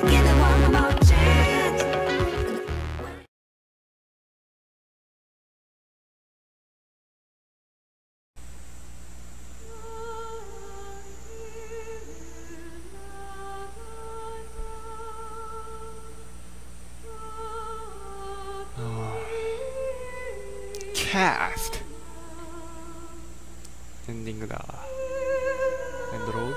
Give it one more chance. Cast エンディングだ。エンドロール。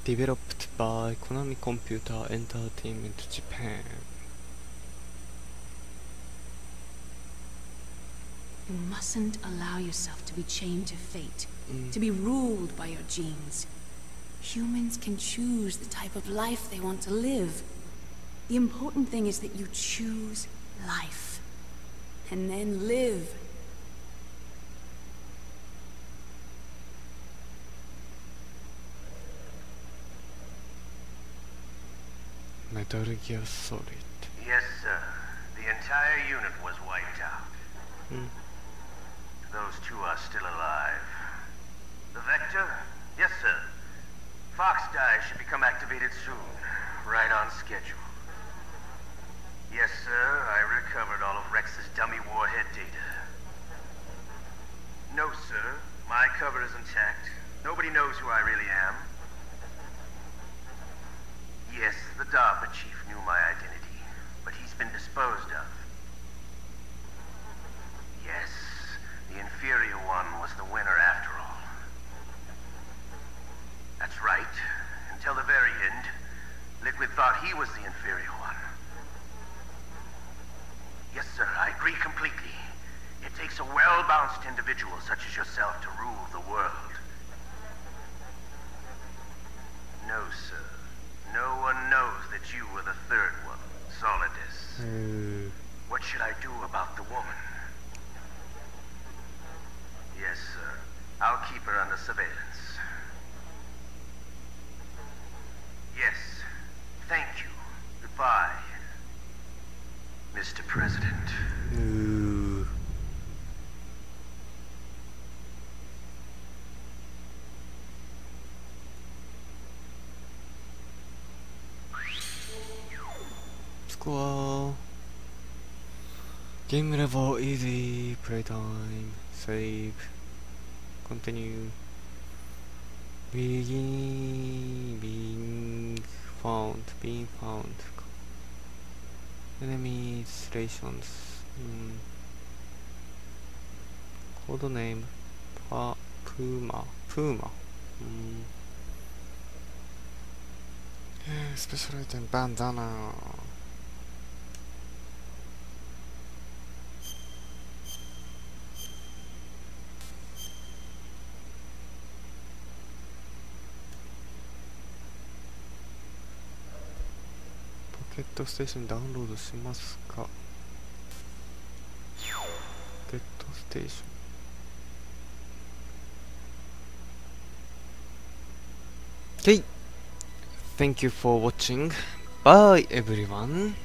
Developed by Konami Computer Entertainment Japan. You mustn't allow yourself to be chained to fate, to be ruled by your genes. Humans can choose the type of life they want to live. The important thing is that you choose life, and then live. Metal Gear Solid. Yes, sir. The entire unit was wiped out. Those two are still alive. The Vector? Yes, sir. Fox Die should become activated soon. Right on schedule. Yes, sir. I recovered all of Rex's dummy warhead data. No, sir. My cover is intact. Nobody knows who I really am. Yes, the DARPA chief knew my identity, but he's been disposed of. Yes, the inferior one was the winner after all. That's right. Until the very end, Liquid thought he was the inferior one. Yes, sir, I agree completely. It takes a well-balanced individual such as yourself to rule the world. No, sir. No one knows that you were the third one, Solidus. What should I do about the woman? Yes, sir. I'll keep her under surveillance. Yes. Thank you. Goodbye, Mr. President. Score. Game level easy. Playtime. Save. Continue. Being found. Enemy stations. Codename Puma.スペシャルアイテムバンダナ。ポケットステーションダウンロードしますか。ポケットステーション。Okay. Thank you for watching. Bye everyone.